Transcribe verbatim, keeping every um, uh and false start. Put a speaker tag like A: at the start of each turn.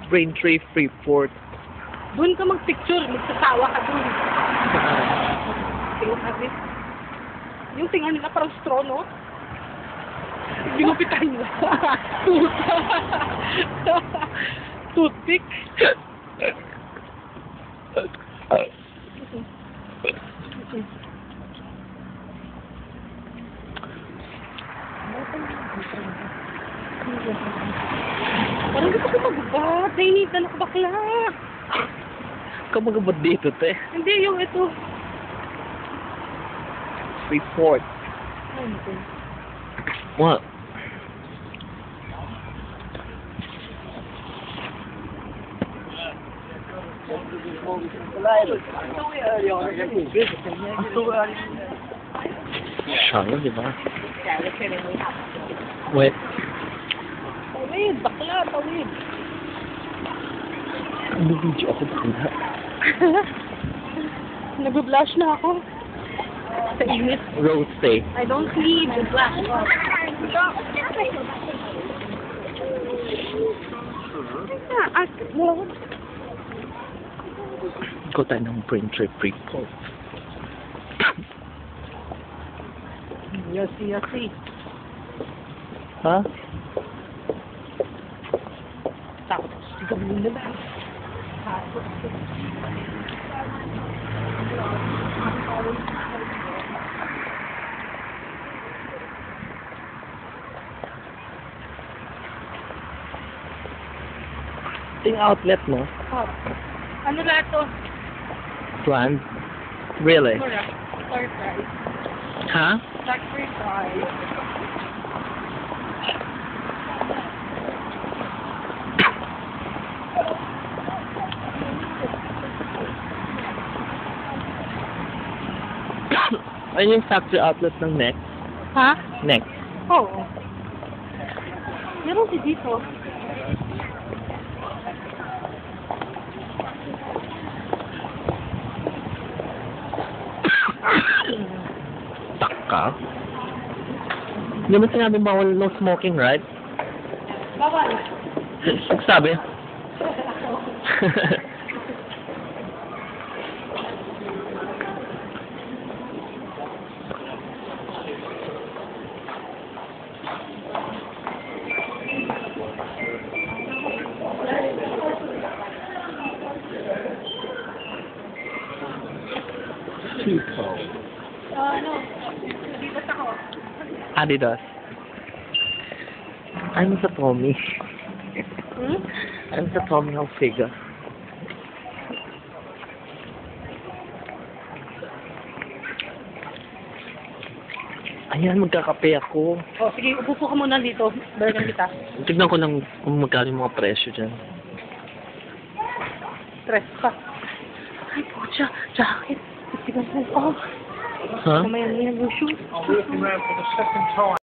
A: Braintree, freeport.
B: Doon ka mag-picture, magsasawa ka doon. Tingnan natin. Yung tingnan nila parang straw, no? Binupitan nila. Toothpick. Parang gusto ko magbat. Nainitan ako bakla.
A: Ikaw magabot dito, te.
B: Hindi, yung ito.
A: Freeport.
B: Ano ito?
A: What? Shallow, di ba? Wait.
B: Tawid, bakla, tawid.
A: Nag-video ako bakla.
B: Nag-blush na ako. Sa init.
A: Road stay.
B: I don't need the blush. Ah, mo.
A: Go tayo ng Braintree freeport.
B: Yossi, yossi.
A: Ha?
B: Takot ako sa gawin na ba? Takot ako.
A: Ting outlet, no?
B: Oh. Ano lahat to?
A: Brand? Really?
B: Mura. Star fries.
A: Ha?
B: Black free fries.
A: Ayun yung factory outlet ng Next.
B: Ha?
A: Next.
B: Oo. Meron si dito.
A: Taka? Hindi mo sinabi bawal no smoking, right?
B: Bawal.
A: Nagsabi? People.
B: Uh, ano? Dito ako.
A: Adidas. I'm sa Tommy.
B: Hmm?
A: I'm sa Tommy Hilfiger. Ayan, magkakape ako.
B: Oh, sige, upo ka muna dito. Balikan kita.
A: Tignan ko lang kung magkano yung mga presyo dyan.
B: Stress ka. Ay, pucha. Jacket. Tignan mo. Oh.
A: Ha?
B: Kamay yan yung shoes.